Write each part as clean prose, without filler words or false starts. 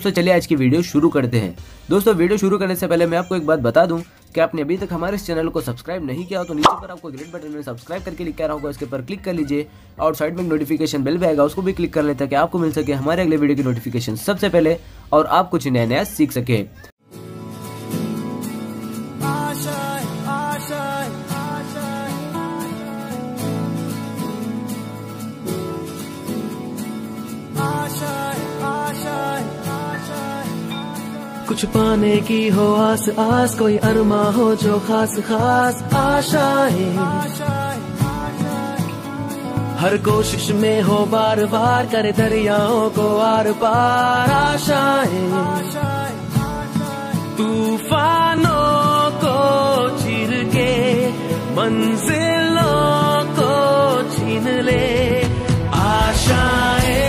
दोस्तों चलिए आज की वीडियो शुरू करते हैं। दोस्तों वीडियो शुरू करने से पहले मैं आपको एक बात बता दूं कि आपने अभी तक हमारे इस चैनल को सब्सक्राइब नहीं किया हो तो नीचे पर आपको ग्रेट बटन में सब्सक्राइब करके लिखा रहा होगा, इसके पर क्लिक कर लीजिए और साइड में नोटिफिकेशन बेल भी आएगा, उसको भी क्लिक कर लेते ताकि आपको मिल सके हमारे अगले वीडियो की नोटिफिकेशन सबसे पहले और आप कुछ नया नया सीख सके। कुछ पाने की हो आस आस, कोई अरमा हो जो खास खास आशाएं, हर कोशिश में हो बार बार करे दरियाओं को आर पार आशाएं, तूफानों को चीर के मंजिलों को छीन ले आशाएं,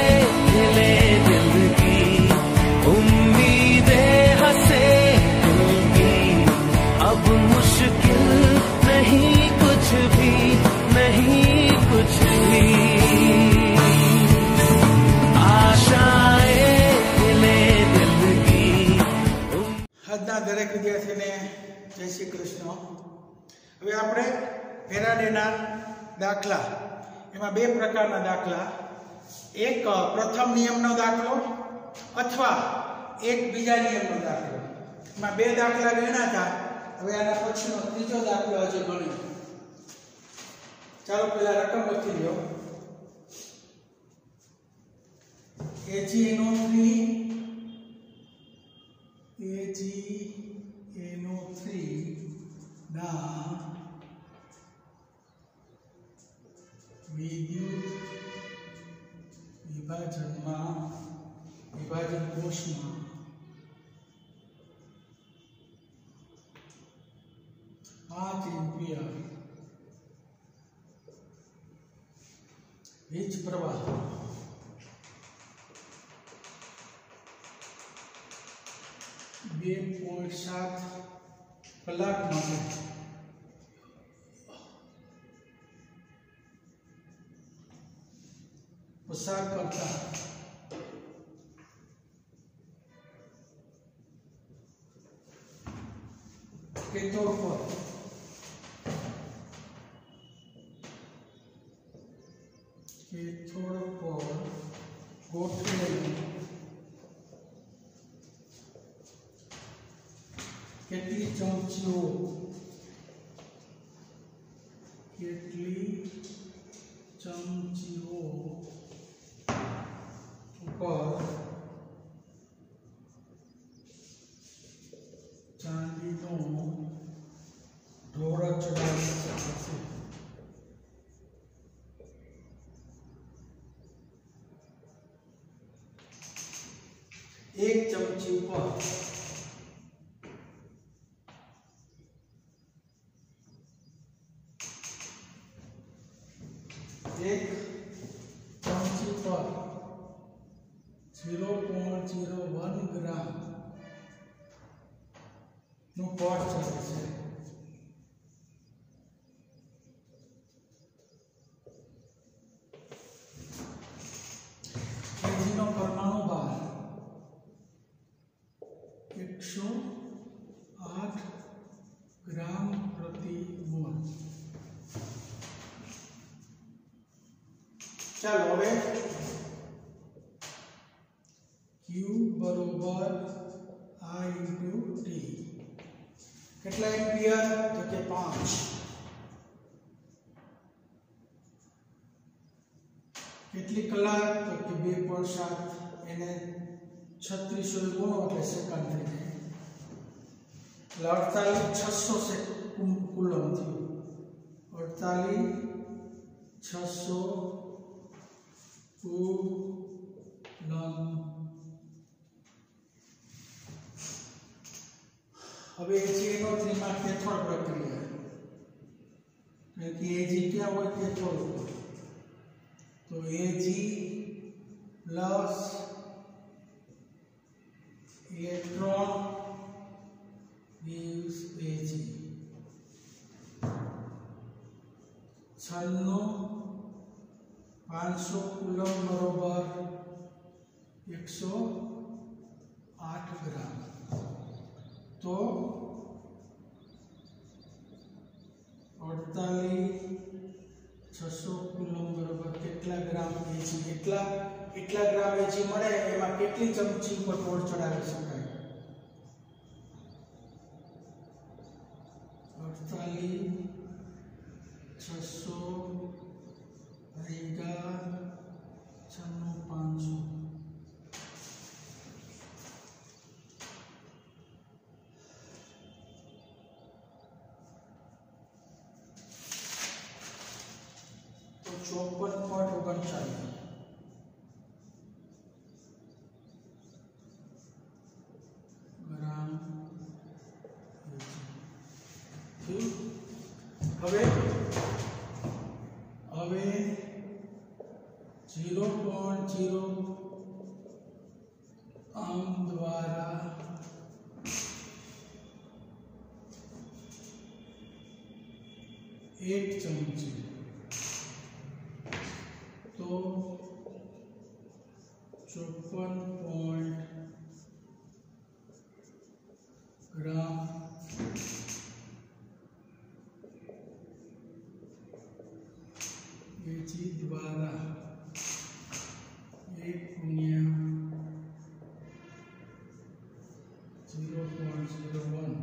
दरेक विद्यार्थी ने जय श्री कृष्ण। हवे आपणे फेराडेना दाखला एमां बे प्रकारना दाखला, एक प्रथम नियमनो दाखलो अथवा एक बीजा नियमनो दाखलो। एमां बे दाखला गण्या था। हवे आना पछीनो त्रीजो दाखलो आज गण्यो। चालो पहेला रकम लखी लो। AgNO3 ना विद्युत विभाजन कोष में 5 एम्पियर वीज प्रवाह 2.7 कलाक माटे पसार करता कैथोड पर गोठवेली કેટલી ચમચીઓ ઉપર ચાંદીનો ઢોળ ચડાવી શકાશે। એક ચમચી ઉપર एक चमची पर 0.01 ग्राम नु पॉट चले छे। एजीनो परमाणु भार 108 ग्राम प्रति मोल। चलो हवे Q बरोबर I into T। કેટલા એમ્પિયર તો કે 5। કેટલી કલાક તો કે 2.7 એને 3600 ગુણો એટલે સેકન્ડ થઈ જાય એટલે 48600 કુલમ થયું। 48600 कूलम। हवे AgNO3 में कैथोड प्रक्रिया क्योंकि Ag क्या हो कैथोड तो Ag plus electron gives Ag 500 coulomb बराबर 108 8 ग्राम तो 48,600 કુલમ બરાબર કેટલા ગ્રામ એજી એટલા ગ્રામ એજી મળે એમાં કેટલી ચમચી ઉપર ટોળ ચડાવી શકાય 48,600 ભાગ્યા 96,500 54.39 ग्राम હવે 0.0 આમ દ્વારા 1 ચમચી तो 54 ग्राम एजी द्वारा 1 गुणिया 0.01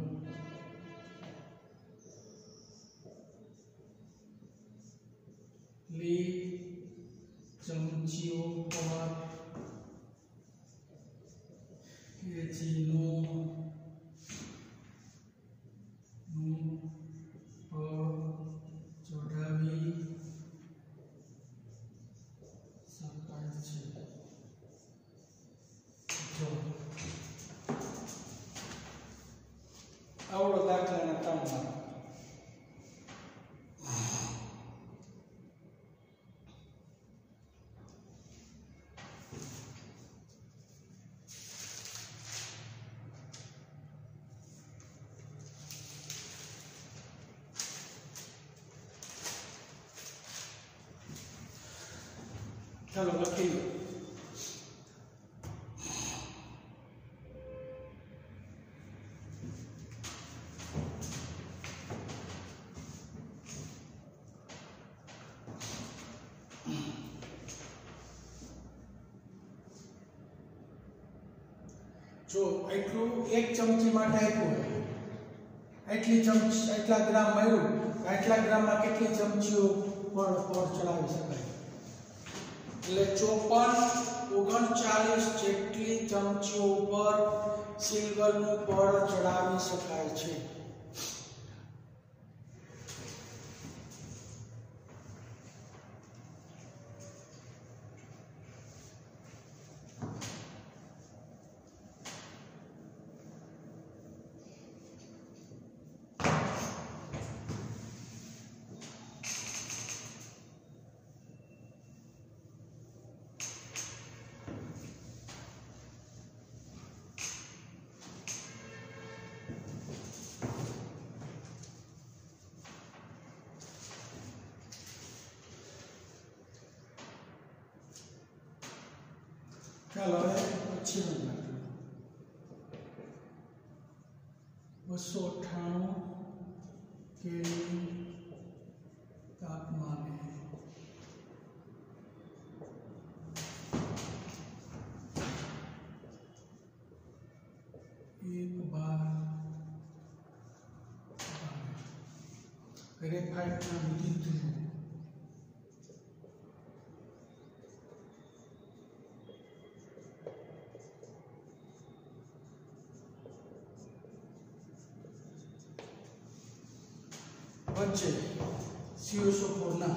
ली चमचियों पर केजीनो चढ़ावी शकाय छे आवडो दाखलाना कामમાં चलो लखी लो जो एटलू 1 चमची माटे आप्युं एटली चमची एटला ग्राम मळ्युं एटला ग्राम में केटली चमचीओ पर चढ़ावी शकाय એટલે 54 જેટલી ચમચીઓ ઉપર સિલ્વરનું પડ ચડાવી શકાય છે चलो अच्छी नंबर 298 केल्विन तापमान एक बार ग्रेफाइट ना विद्युत वच्चे CO4 ना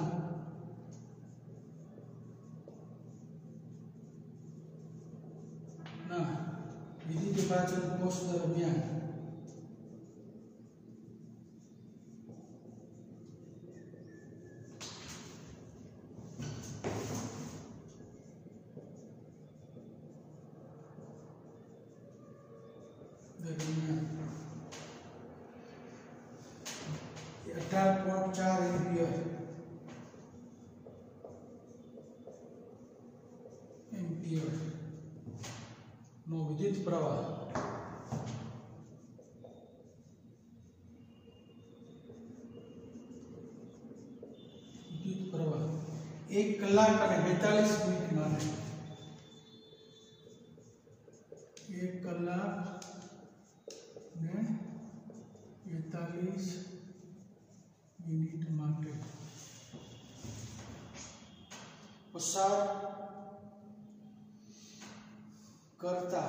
विद्युत विभाजन कोष दरमियान दरमियान 18.4 एम्पियर नो विद्युत प्रवाह 1 કલાક અને 42 મિનિટ માટે 1 કલાક ને 42 મિનિટ માટે પસાર કરતા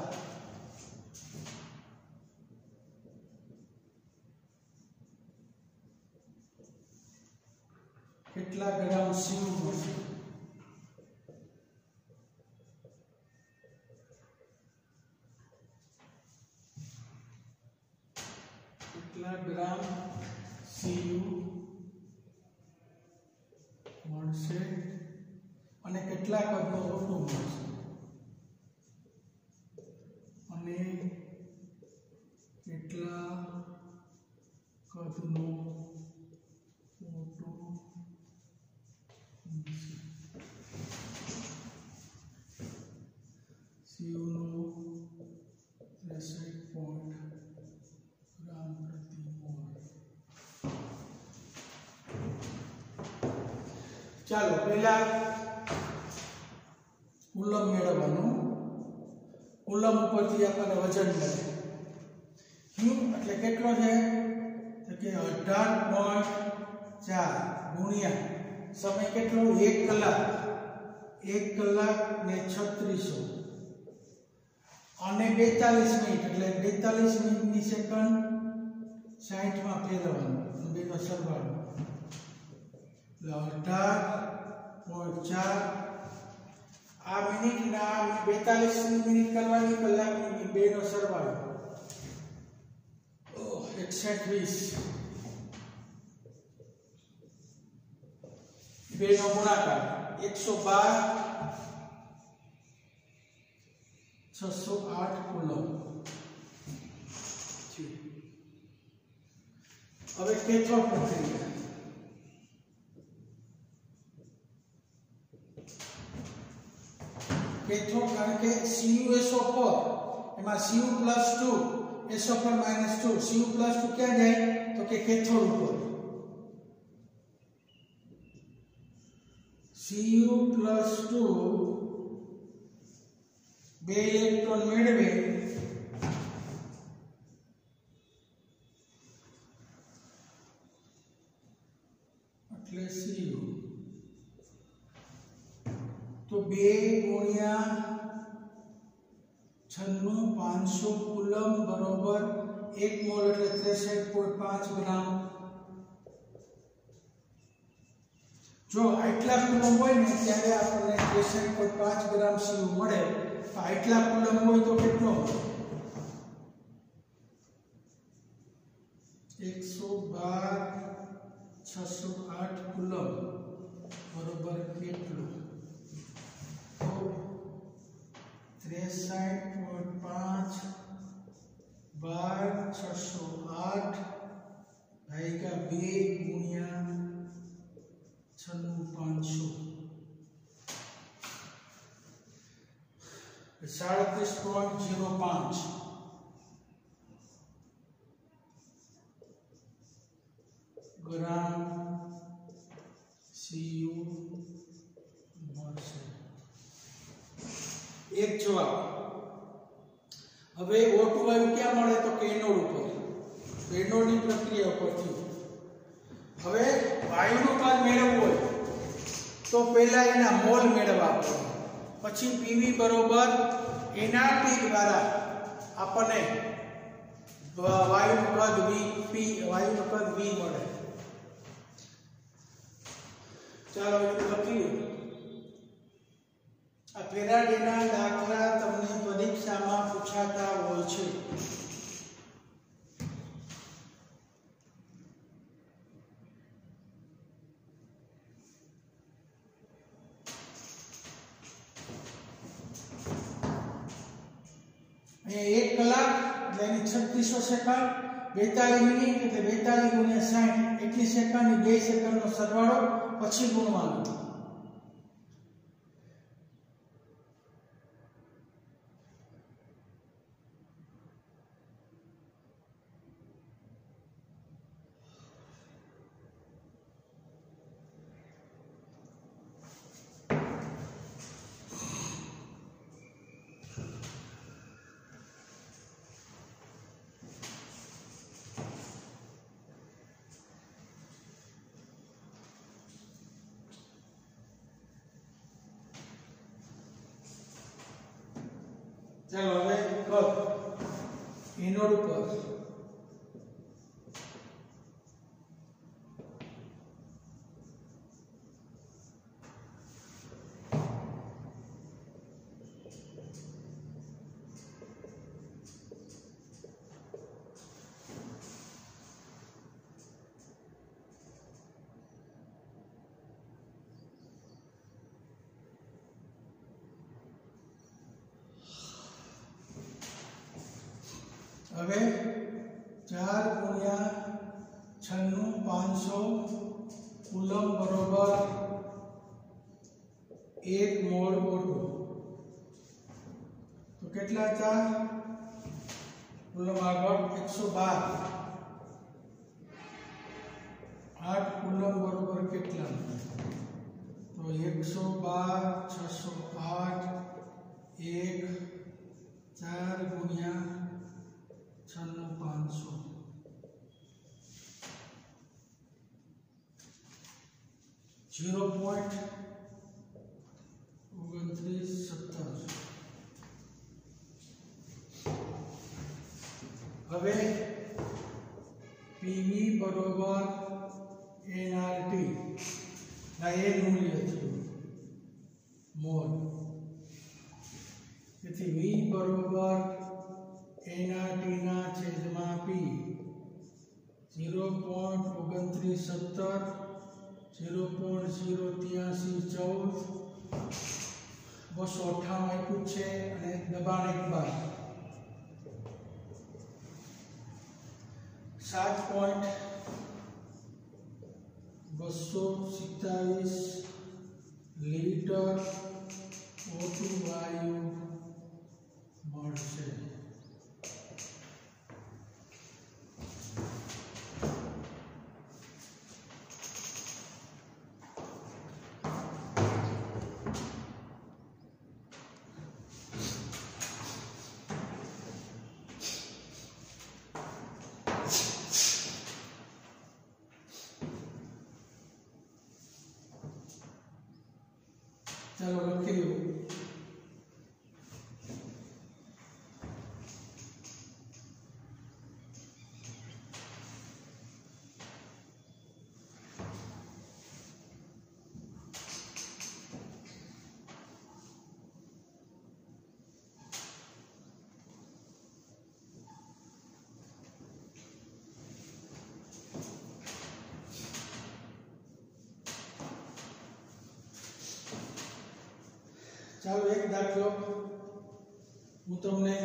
કેટલા ગ્રામ સીવ મળશે કેટલા ગ્રામ સીવ મળશે અને કેટલા કદનો ઓટો મળશે અને કેટલા કદનો ઓટો સીવનો થ્રેશોલ્ડ પોઈન્ટ ગ્રામ પ્રતિ મોલ ચાલો પહેલા કુલમ મેળવવાનું કુલમ ઉપરથી આપણને વજન મળે ક્યુ એટલે કેટલો છે તો કે 18.4 ગુણ્યા સમય કેટલો 1 કલાક 1 કલાક ને 3600 અને 42 મિનિટ એટલે 42 મિનિટની સેકન્ડ 60 માં ફેરવવાનું બેનો સરવાળો એટલે 18.4 આ મિનિટ ના 42 મિનિટ કરવાની કલાકની બેનો સરવાળો 120 બેનો ગુણાકાર 112 608 કુલમ હવે કેથોડ પ્રક્રિયા કેથોડ કારણ કે CuSO4 એમાં Cu + 2 SO4 - 2 Cu + 2 ક્યાં જાય તો કે કેથોડ ઉપર Cu + 2 બે ઇલેક્ટ્રોન મેળવે એટલે Cu તો 2 ગુણ્યા 96 કુલમ બરોબર 1 મોલ એટલે 63.5 ગ્રામ જો આટલા કુલમ હોય ને ત્યારે આપણને 63.5 ગ્રામ સીવ મળે તો આટલા કુલમ હોય તો કેટલો 112 608 કુલમ બરોબર કેટલો તો 63.5 બાર 608 ભાગ્યા 2 ગુણ્યા 96,500 37.05 ગ્રામ સીયુ મળશે એક જવાબ હવે O2 વાયુ ક્યાં મળે તો કે એનોડ ઉપર એનોડની પ્રક્રિયા ઉપરથી હવે વાયુનું કદ મેળવવું હોય તો પહેલા એના મોલ મેળવવા પડે પછી PV બરોબર NRT દ્વારા આપણને વાયુનું કદ V વાયુનું કદ V મળે ચાલો એટલું લખીએ આ ફેરાડેના દાખલા તમને પરીક્ષામાં પૂછાતા હોય છે અહીંયા 1 કલાક એટલે એની 3600 સેકન્ડ 42 મિનિટ એટલે 42 ગુણ્યા 60 એટલી સેકન્ડ 2 સેકન્ડનો સરવાળો પછી ગુણવાનો ચાલો હવે કર એનોડ ઉપર હવે 4 ગુણ્યા 96 500 કુલમ બરોબર 1 મોલ O2 તો કેટલા હતા કુલમ આગળ 112 8 કુલમ બરોબર કેટલા તો 112 608 1 4 ગુણ્યા 96 0.2917 હવે PV બરોબર nRT ના એ મૂલ્ય થયું મોલ તેથી V બરોબર nRT ના છેદમાં P 0.2917 0.08314 258 આપ્યું છે અને દબાણ એક બાર 7.227 લીટર O2 વાયુ મળશે चलो लखी लो ચાલો એક દાખલો હું તમને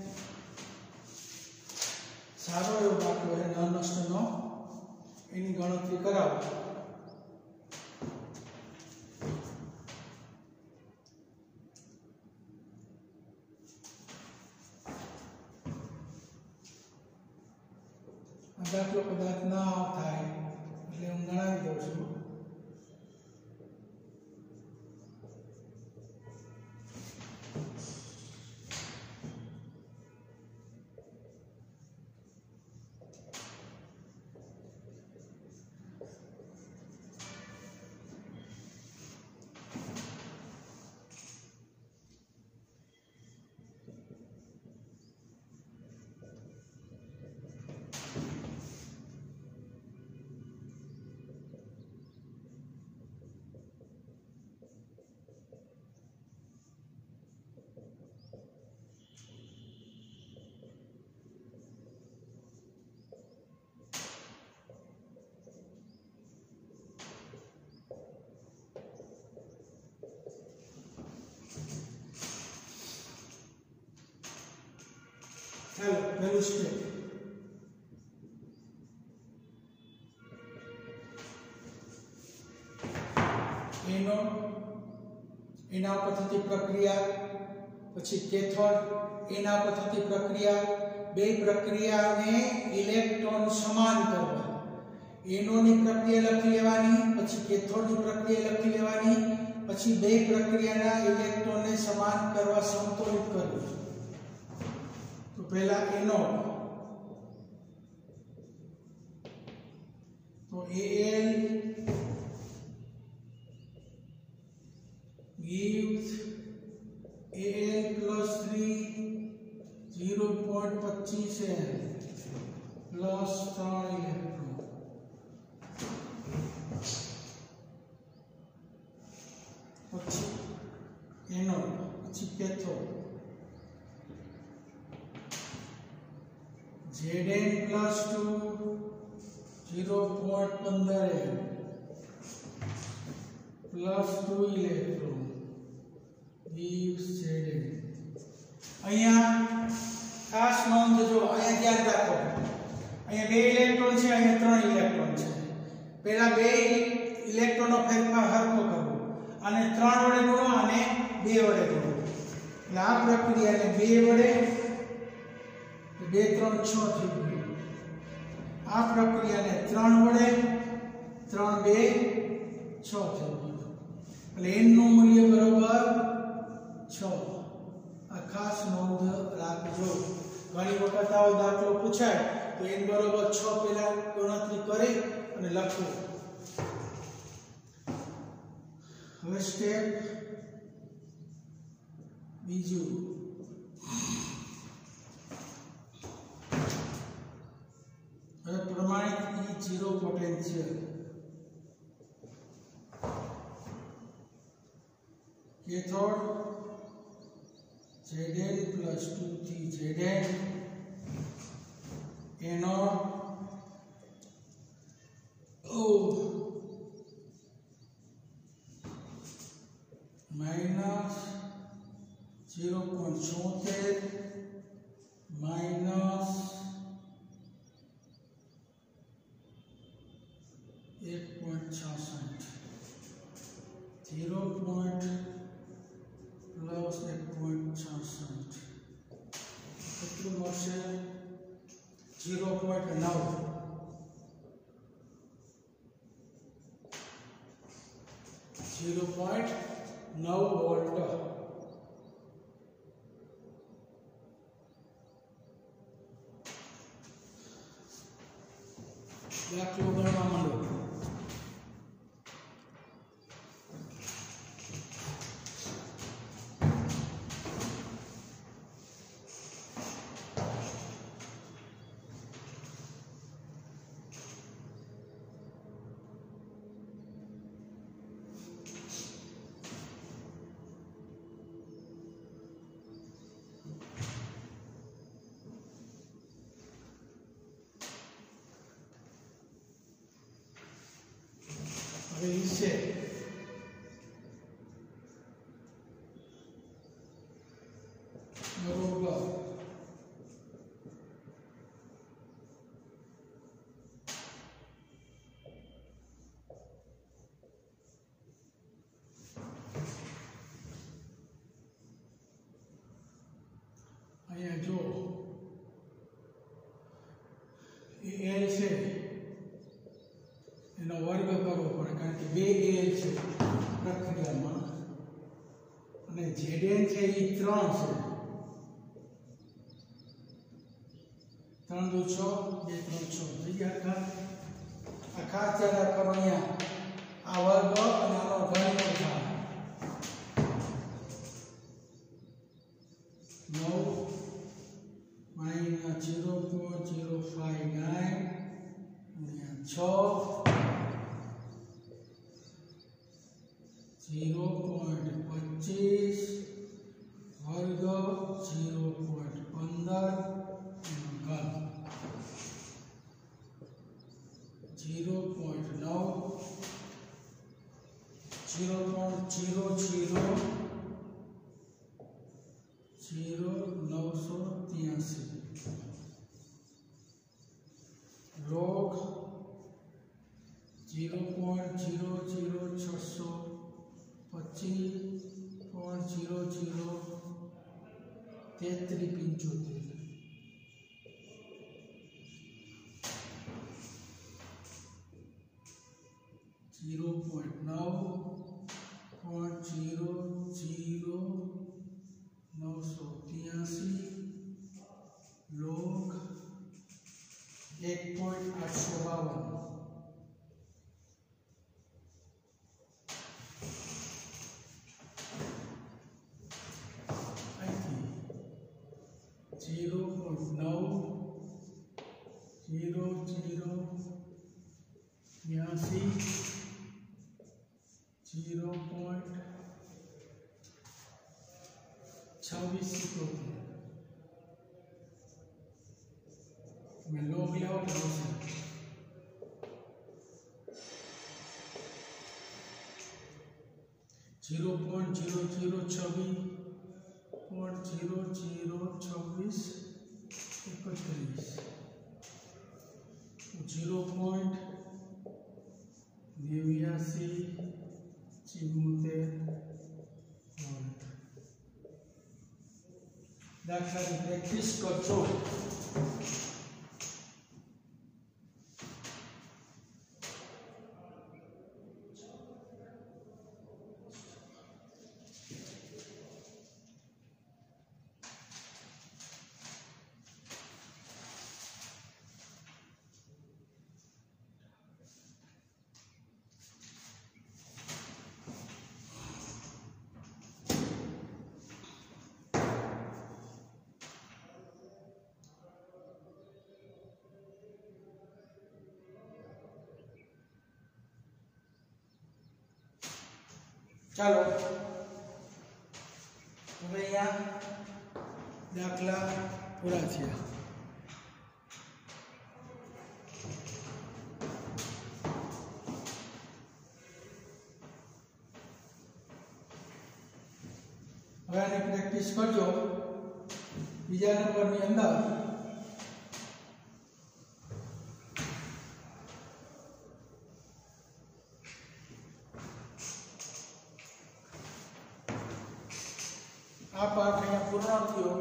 સારો એવો દાખલો છે નષ્ટનો એની ગણતરી કરાવું આ દાખલો કદાચ ના થાય એટલે હું ગણાવી દઉં છું चलो पहलू स्टेप एना पर थती प्रक्रिया પછી કેથોડ એના પર થતી પ્રક્રિયા બે પ્રક્રિયાને ઇલેક્ટ્રોન સમાન કરવા એનોડની પ્રક્રિયા લખી લેવાની પછી કેથોડની પ્રક્રિયા લખી લેવાની પછી બે પ્રક્રિયાના ઇલેક્ટ્રોનને સમાન કરવા સમતોલિત કરવું तो पहला एनोड तो Al gives Al +3 cathode Zn plus 2 0.15 plus 2 electron gives Zn। અહીંયા ખાસ નોંધ જો અહીંયા ધ્યાન રાખો, અહીંયા 2 ઇલેક્ટ્રોન છે, અહીંયા 3 ઇલેક્ટ્રોન છે। પહેલા 2 ઇલેક્ટ્રોનનો ફેરફાર હરખો કરવો અને 3 વડે ગુણો અને 2 વડે ગુણો, એટલે આ પ્રક્રિયાને 2 વડે 2 3 6 થઈ ગયું। આ પ્રક્રિયાને 3 વડે 3 2 6 થઈ ગયું, એટલે n નું મૂલ્ય બરાબર 6। આ ખાસ નોંધ રાખજો, ઘણી વખત આવો દાખલો પૂછાય તો n બરાબર 6 પહેલા ગણતરી કરી અને લખવું। હવે સ્ટેપ બીજું, હવે પ્રમાણિત E0 potential cathode Zn plus 2 થી Zn, anode O minus 0.76 minus 1.66 0 plus 1.66 कितने મળશે 0.9 वोल्ट। દાખલો ગણવા માંડો। इसे बरोबर अहियाँ जो एल से एनो वर्ग करવો પડે કારણ કે 2 એલ છે પ્રક્રિયામાં અને Zn છે એ 3 છે 3 2 6 2 3 6 થઈ ગયા। આ ખાસ યાદ રાખવાનું, અહીંયા આ વર્ગ અને આનો ઘન થાય 9 માઈનસ 0.059 6 0.25 वर्ग 0.15 घन 0.9 0.000983 log 0.00625.003375 0.9.00983 log 1.852 0.9 26 मैं लोग लेवल આવશે 0.0026 દાખલાની પ્રેક્ટિસ કરજો. ચાલો હવે અહીંયા દાખલા પૂરા થયા. હવે આની પ્રેક્ટિસ કરજો. બીજા નંબરની અંદર આ પાઠ અહીંયા પૂર્ણ થયો.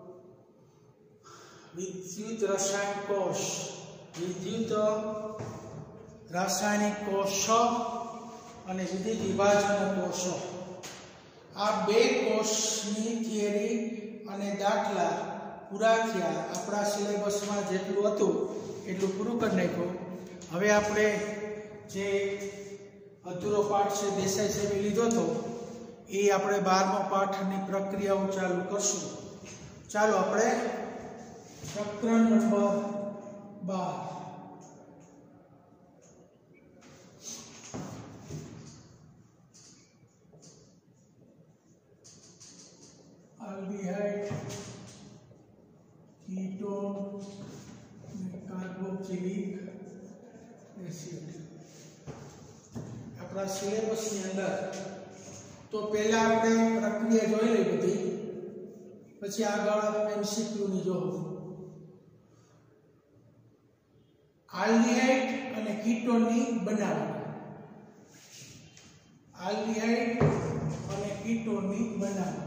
વિદ્યુત રાસાયણિક કોષ, વિદ્યુત રાસાયણિક કોષ અને વિદ્યુત વિભાજન કોષ, આ બે કોષની થિયરી અને દાખલા પૂરા થયા. આપણા સિલેબસમાં જેટલું હતું એટલું પૂરું કરી નાખ્યું. હવે આપણે જે અધૂરો પાઠ છે દેસાઈ સાહેબે લીધો હતો એ આપણે 12મો પાઠની પ્રક્રિયાઓ ચાલુ કરશું. ચાલો આપણે પ્રકરણ નંબર 12 આલ્ડીહાઇડ, કીટોન અને કાર્બોક્સિલિક એસિડ આપણા સિલેબસની અંદર. તો પહેલા આપણે પ્રક્રિયા જોઈ લઈ બધી, પછી આગળ MCQ ની જોવું. આલ્ડીહાઇડ અને કીટોનની બનાવટ. આલ્ડીહાઇડ અને કીટોનની બનાવટ.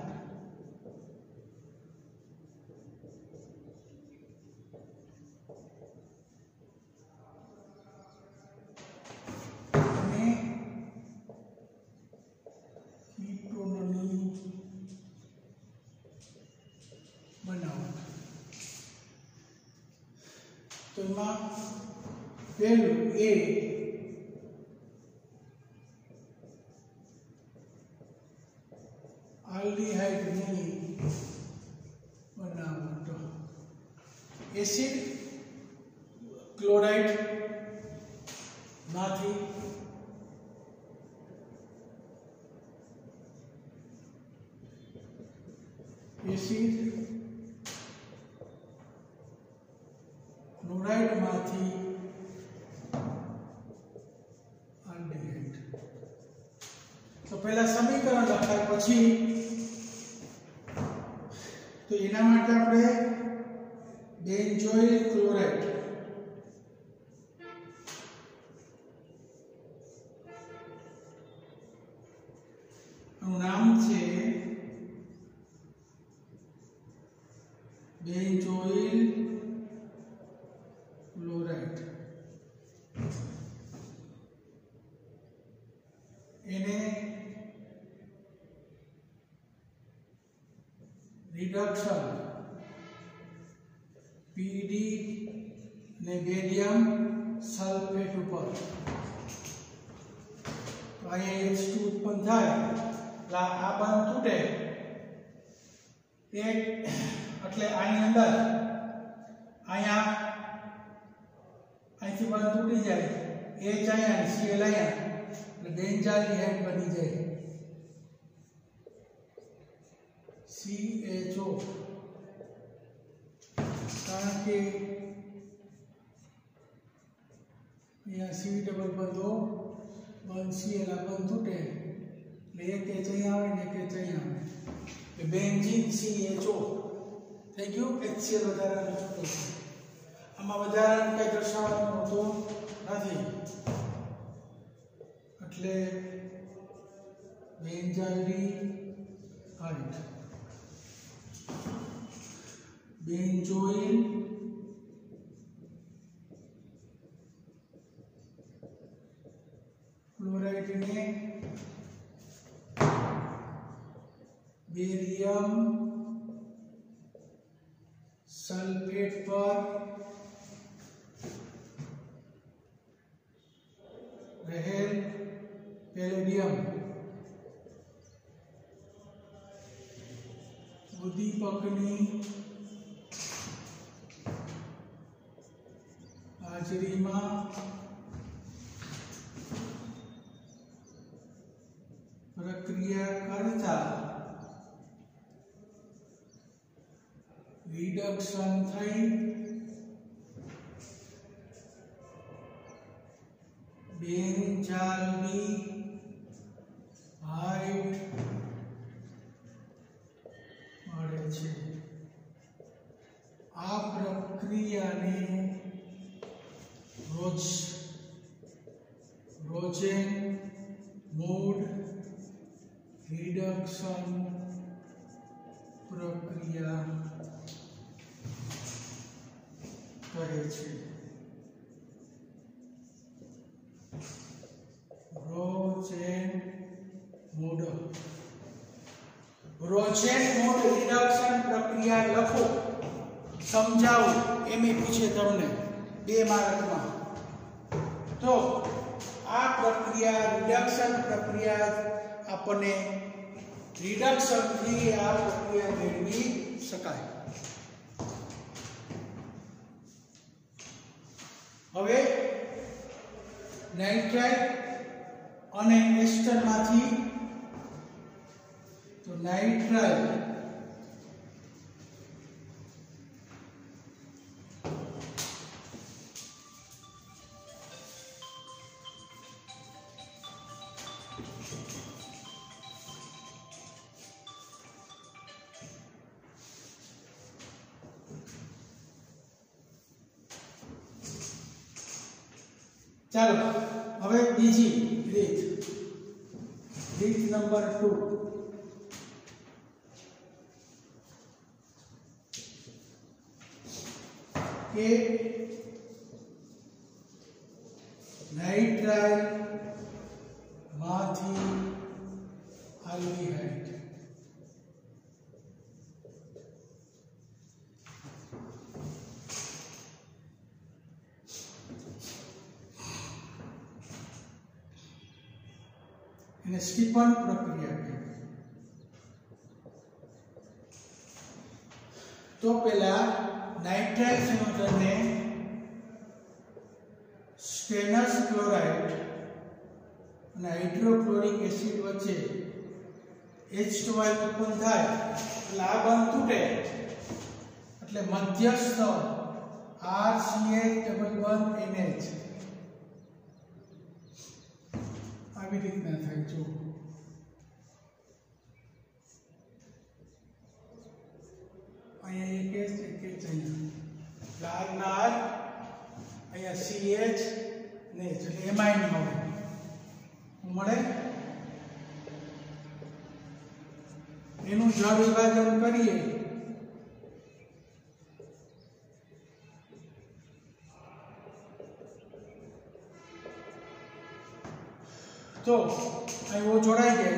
તો એમાં પહેલું એ આલ્ડીહાઇડની બનાવટ. એસિડ ક્લોરાઇડ માંથી એસિડ ક્લોરાઇડ માંથી આલ્ડીહાઇડ. તો પહેલા સમીકરણ લખાય, પછી તો એના માટે આપણે બેન્ઝોઇલ ક્લોરાઇડ નું નામ છે બેન્ઝોઇલ ક્લોરાઇડ. એને રિડક્શન PD ને બેરિયમ સલ્ફેટ ઉપર તો અહીંયા H2 ઉત્પન્ન થાય એટલે આ બંધ તૂટે એક, એટલે આની અંદર અહીંયા અહીંથી બંધ તૂટી જાય, H અહીંયા Cl અહીંયા, એટલે બેન્ઝાલ્ડીહાઇડ બની જાય. CHO कारण के यहाँ C डबल बंधो बन Cl बन तूटे एक के चाहिए आवे ने के चाहिए आवे बेंजीन CHO થઈ ગયું HCl વધારાનું છૂટું છે આમાં વધારાનું કઈ દર્શાવવાનું હોતું નથી એટલે બેન્ઝાલ્ડીહાઇડ બેન્ઝોઇલ क्लोराइड ने बेरियम सल्फेट पर रहेल पैलेडियम उद्दीपकनी हाजरीमां प्रक्रिया करता रिडक्शन थई बेंजाल्डीहाइड મળે છે આ પ્રક્રિયાને રોઝેન મૂડ रिडक्शन प्रक्रिया कहे छे रोज़ेन मूड रिडक्शन प्रक्रिया लखो समझाओ एम पूछे तमने 2 मार्क में तो आ प्रक्रिया रिडक्शन प्रक्रिया अपने रिडक्शन थी आ प्रक्रिया मेळवी शकाय हवे नाइट्राइल અને એસ્ટર માંથી तो नाइट्राइल चलो હવે બીજી રીત નંબર 2 કે નાઇટ્રાઇલ માંથી આલ્ડીહાઇડ स्टीफन प्रक्रिया तो पहला नाइट्राइल संयोजन ने स्टेनस क्लोराइड और हाइड्रोक्लोरिक एसिड वच्चे H2 उत्पन्न थाय એટલે આ બંધ તૂટે એટલે મધ્યસ્થ RCH ડબલ બોન્ડ NH આવી રીતના થાય જો અહીંયા એક જ અહીંયા લાલ લાલ અહીંયા CH ને એટલે એમાઇન મળે શું મળે એનું જળ વિભાજન કરીએ तो वो जोड़ाई जाए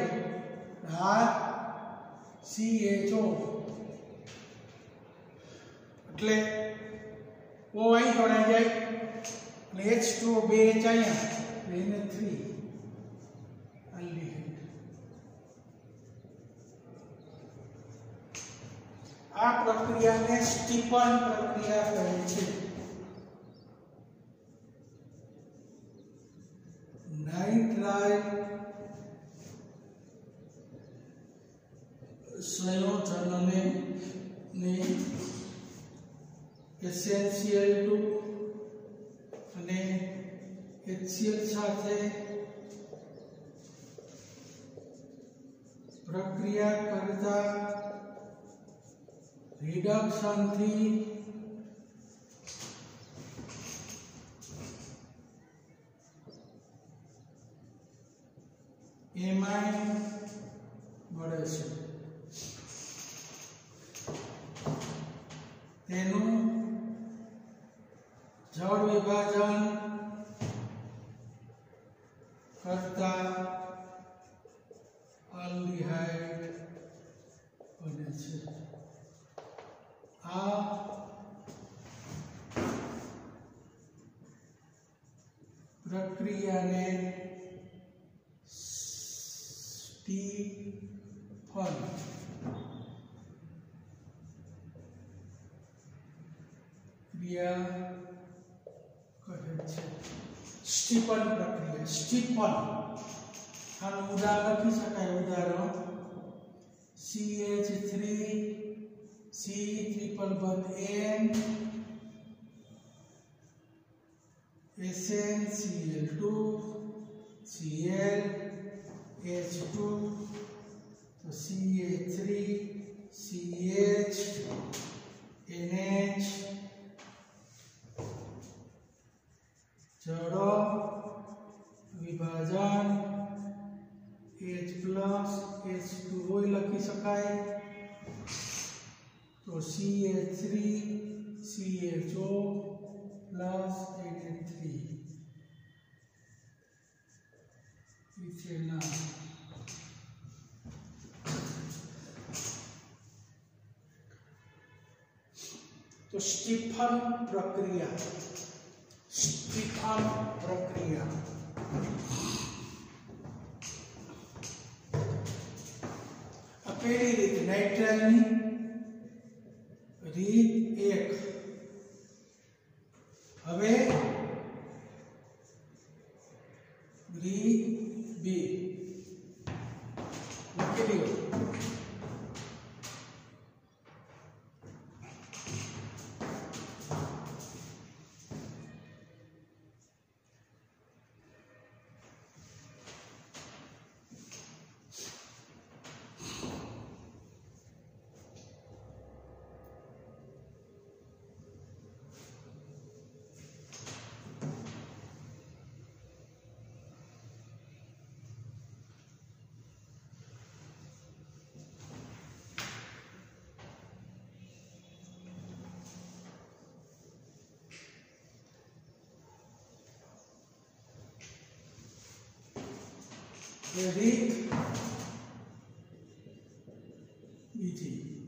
CHO એટલે वो અહીં જોડાઈ જાય અને H2O 2 અહીંયા એને 3 આલ્ડીહાઇડ આ પ્રક્રિયાને સ્ટીફન પ્રક્રિયા કહે છે नाइट्राइल સંયોજનને SnCl2 અને HCl સાથે પ્રક્રિયા કરતા રિડક્શનથી એમાઇન મળે છે. તેનું જળ વિભાજન કરતા આલ્ડીહાઇડ બને છે. આ પ્રક્રિયાને સ્ટીફન ક્રિયા કહે છે. સ્ટીફન પ્રક્રિયા. સ્ટીફન આનું ઉદાહરણ લખી શકાય. ઉદાહરણ CH3 C=N SnCl2 Cl H2 तो CH3 CH NH जड़ो विभाजन H+ H2O लखी शकाय. तो CH3 CHO plus NH3 ethanol. तो स्टीफन प्रक्रिया. स्टीफन प्रक्रिया पहली रीत नाइट्राइल रीत 1. હવે રીત 2 લખી લ્યો. રીત બીજી.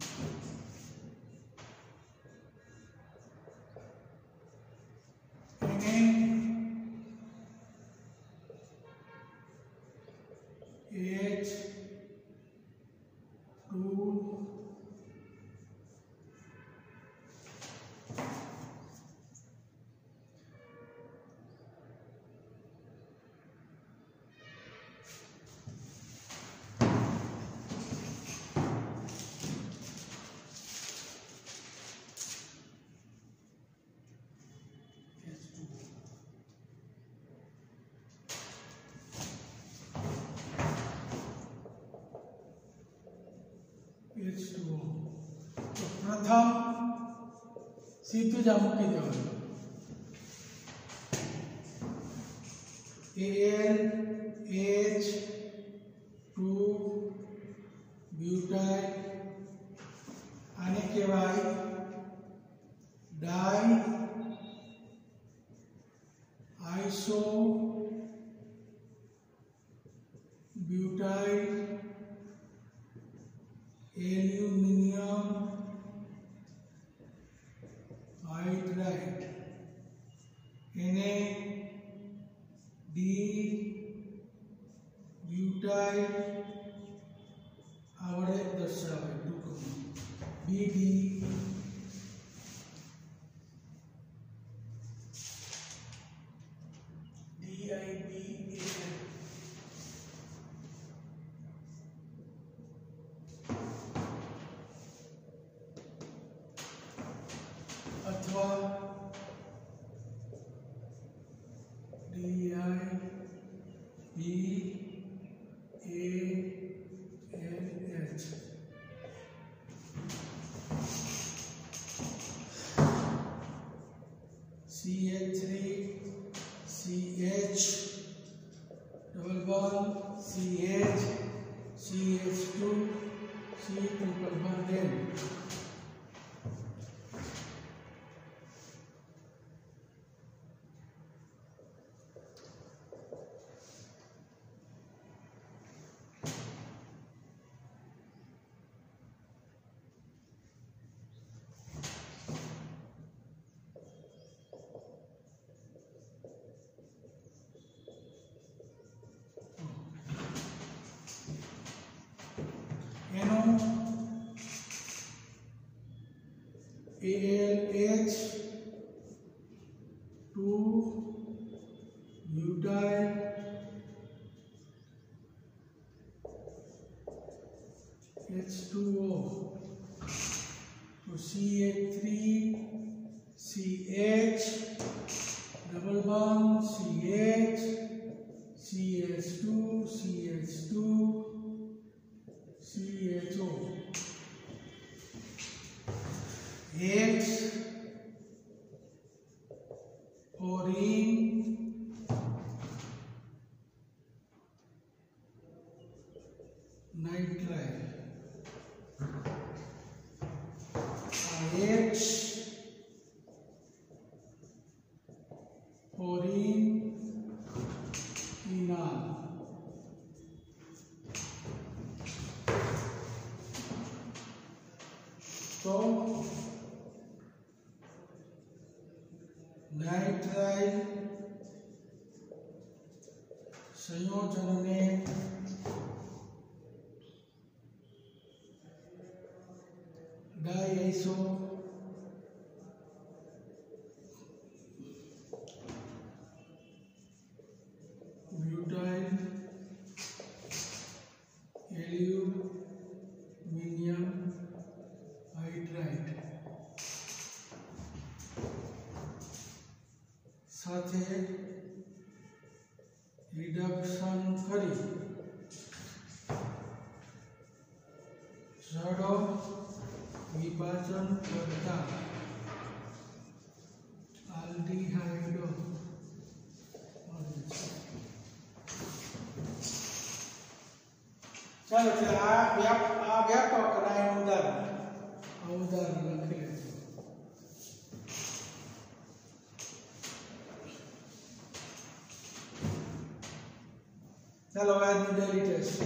H2O. तो प्रथम सीधू ज मूकी देवानुं. AlH2 ब्यूटाइल आने कहेवाय di iso butyl aluminium hydride એને डी ब्यूटाइल आवड़े दर्शावे टूंकमां BD DIBAL EANH. CH3 CH double bond CH CH2 C triple bond N. ALH 2-butyl H2O to CH3 CH double bond CH CH2 CH2 CHO X chlorine nitrile H chlorine enol. तो nitrile संयोजन ने di iso butyl aluminium hydride साथे reduction करी जड़ो विभाजन करता आल्डिहाइडो चलो व्यापक उदाहरण लखी ले। चलो आज डेली टेस्ट